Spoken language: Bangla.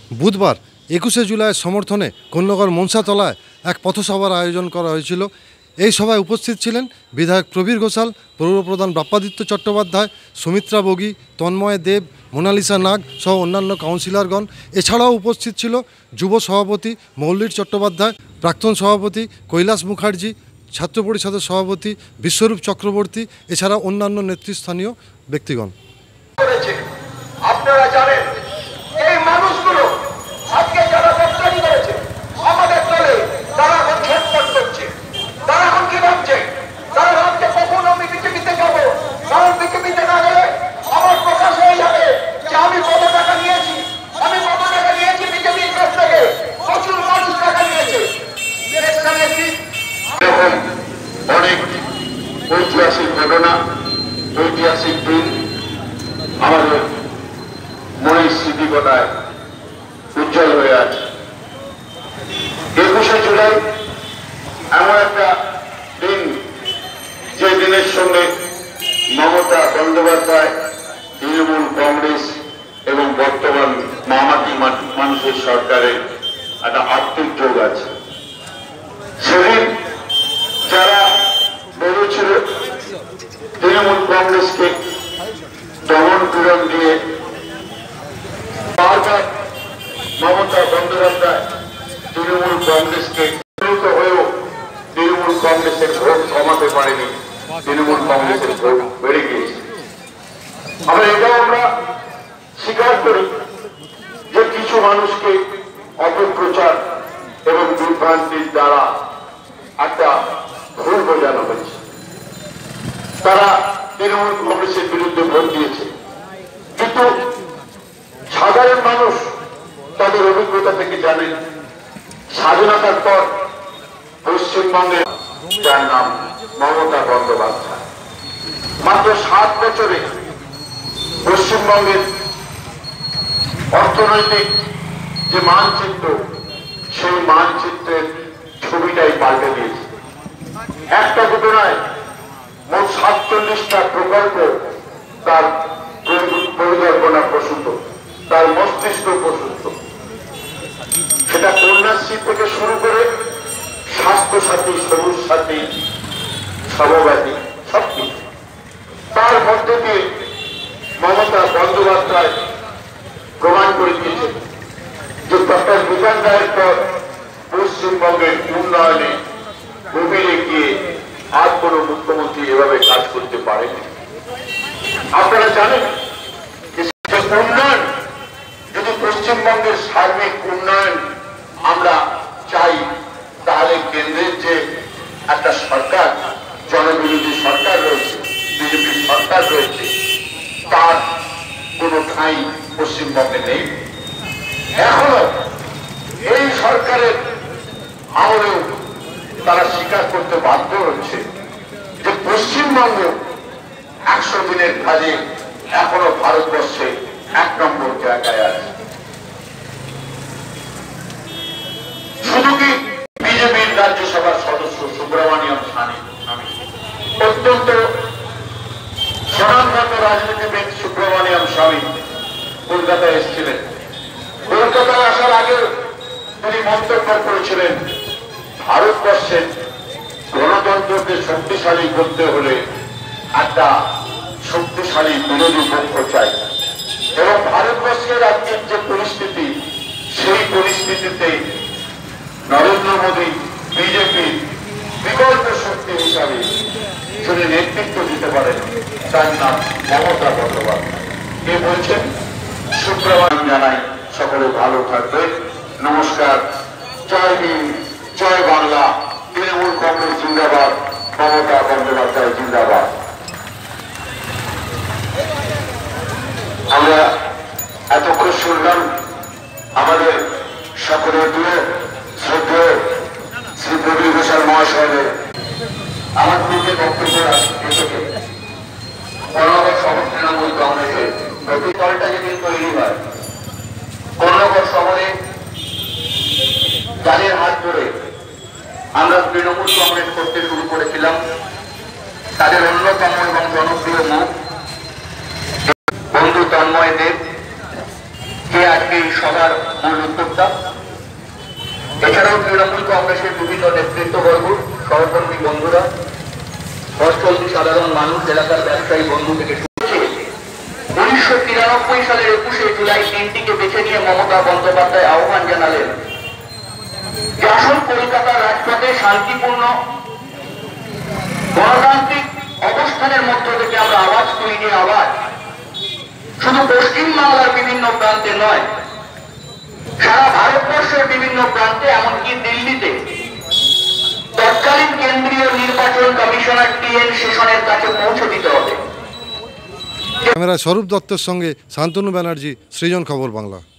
বুধবার 21শে জুলাইয়ের সমর্থনে কোন্নগর মনসাতলায় এক পথসভার আয়োজন করা হয়েছিল। এই সভায় উপস্থিত ছিলেন বিধায়ক প্রবীর ঘোষাল, পৌরপ্রধান বাপ্পাদিত্য চট্টোপাধ্যায়, সুমিত্রা বগি, তন্ময় দেব, মোনালিসা নাগ সহ অন্যান্য কাউন্সিলরগণ। এছাড়াও উপস্থিত ছিল যুব সভাপতি মৌলির চট্টোপাধ্যায়, প্রাক্তন সভাপতি কৈলাস মুখার্জি, ছাত্র পরিষদের সভাপতি বিশ্বরূপ চক্রবর্তী, এছাড়া অন্যান্য নেতৃস্থানীয় ব্যক্তিগণ। আপনারা জানেন এই মানুষগুলো আজকে যারা গ্রেফতারি করেছে আমাদের দলে, তারা এখন ছটফট করছে। তারা এখন কি ভাবছে? তারা ভাবছে কখন আমি বিজেপিতে যাবো, কারণ বিজেপিতে না গেলে আমার প্রকাশ হয়ে যাবে যে আমি কত টাকা নিয়েছি, আমি কত টাকা নিয়েছি বিজেপির কাছ থেকে। প্রচুর মানুষ টাকা নিয়েছে। অনেক ঐতিহাসিক ঘটনা, ঐতিহাসিক দিন আমাদের মনের স্মৃতিকতায় উজ্জ্বল হয়ে আছে। 21শে জুলাই এমন একটা দিন, যে দিনের সঙ্গে মমতা বন্দ্যোপাধ্যায়, তৃণমূল কংগ্রেস এবং বর্তমান মামাটি মানুষের সরকারের একটা আর্থিক যোগ আছে। সেদিন যারা বলেছিল তৃণমূল কংগ্রেসকে দমন পীড়ন দিয়ে, বারবার মমতা বন্দ্যোপাধ্যায় তৃণমূল কংগ্রেসকে হয়েও তৃণমূল কংগ্রেসের ভোট কমাতে পারেনি, তৃণমূল কংগ্রেসের ভোট বেড়ে গিয়েছে। আমরা এটাও আমরা স্বীকার করি যে কিছু মানুষকে অপপ্রচার এবং বিভ্রান্তির দ্বারা একটা ভুল বোঝানো হয়েছে। তারা তৃণমূল কংগ্রেসের বিরুদ্ধে ভোট দিয়েছে, কিন্তু সাধারণ মানুষ তাদের অভিজ্ঞতা থেকে জানেন স্বাধীনতার পর পশ্চিমবঙ্গের, যার নাম মমতা বন্দ্যোপাধ্যায়, মাত্র 7 বছরে পশ্চিমবঙ্গের অর্থনৈতিক যে মানচিত্র, সেই মানচিত্রের ছবিটাই পাল্টে দিয়েছে। একটা দুটো নয়, মোট 47টা প্রকল্প তার পরিকল্পনা প্রসূত, তার মস্তিষ্ক প্রসূত। সেটা কন্যাশ্রী থেকে শুরু করে স্বাস্থ্য সাথী, সবুজ সাথী, সমব্যাধী সবকিছু। তার মধ্যে দিয়ে মমতা বন্দ্যোপাধ্যায় প্রমাণ করে দিয়েছে যে ডক্টর বিধান রায়ের পর পশ্চিমবঙ্গের উন্নয়নে গভীরে গিয়ে আর কোন মুখ্যমন্ত্রী এভাবে কাজ করতে পারেনি। আপনারা জানেন যে উন্নয়ন, যদি পশ্চিমবঙ্গের সার্বিক উন্নয়ন আমরা চাই, তাহলে কেন্দ্রের যে একটা সরকার, জনবিরোধী সরকার রয়েছে, বিজেপি সরকার রয়েছে, তার কোনো ঠাঁই পশ্চিমবঙ্গে নেই। এখনো এই সরকারের আমলেও তারা স্বীকার করতে বাধ্য হচ্ছে যে পশ্চিমবঙ্গ 100 দিনের কাজে এখনো ভারতবর্ষে 1 নম্বর জায়গায় আছে। শুধু কি বিজেপির রাজ্যসভার সদস্য সুব্রমণিয়াম স্বামী, অত্যন্ত স্বনামগত রাজনীতিবিদ সুব্রমণিয়াম স্বামী কলকাতায় এসেছিলেন। কলকাতায় আসার আগে তিনি মন্তব্য করেছিলেন, ভারতবর্ষের গণতন্ত্রকে শক্তিশালী করতে হলে একটা শক্তিশালী বিরোধী পক্ষ চাই, এবং ভারতবর্ষের আজকের যে পরিস্থিতি, সেই পরিস্থিতিতে নরেন্দ্র মোদী বিজেপির বিকল্প শক্তি হিসাবে যিনি নেতৃত্ব দিতে পারেন, তার নাম মমতা বন্দ্যোপাধ্যায়। কে বলছেন? সুপ্রভাত জানাই, সকলে ভালো থাকবেন। নমস্কার, জয় হিন্দ, জয় বাংলা, তৃণমূল কংগ্রেস জিন্দাবাদ, মমতা বন্দ্যোপাধ্যায় জিন্দাবাদ। আমরা এতক্ষণ শুনলাম আমাদের সকলের প্রিয় শ্রদ্ধেয় শ্রী প্রবীর ঘোষাল মহাশয়ের আমার পূর্বে বক্তব্য রেখেছে। কর্ণগর শহর তৃণমূল কংগ্রেসের প্রতি দলটা যেদিন তৈরি হয়, কর্ণগর শহরে যাদের হাত ধরে আমরা তৃণমূল কংগ্রেস করতে শুরু করেছিলাম, তাদের অন্যতম এবং জনপ্রিয় মুখ বন্ধু তন্ময় দেব, যে আজকে এই সভার মূল উদ্যোক্তা। এছাড়াও তৃণমূল কংগ্রেসের বিভিন্ন নেতৃত্ববর্গ, সহকর্মী বন্ধুরা, পথচলতি সাধারণ মানুষ, এলাকার ব্যবসায়ী বন্ধু থেকে শুরু করে 1993 সালের 21শে জুলাই দিনটিকে বেছে নিয়ে মমতা বন্দ্যোপাধ্যায় আহ্বান জানালেন যে আসুন কলকাতার রাজপথে শান্তিপূর্ণ গণতান্ত্রিক অবস্থানের মধ্য থেকে আমরা আওয়াজ তুলি, যে আওয়াজ শুধু পশ্চিম বাংলার বিভিন্ন প্রান্তে নয়, সারা ভারতবর্ষের বিভিন্ন প্রান্তে, এমনকি দিল্লিতে তৎকালীন কেন্দ্রীয় নির্বাচন কমিশনার TN সেশনের কাছে পৌঁছে দিতে হবে। ক্যামেরায় স্বরূপ দত্তের সঙ্গে শান্তনু ব্যানার্জি, সৃজন খবর বাংলা।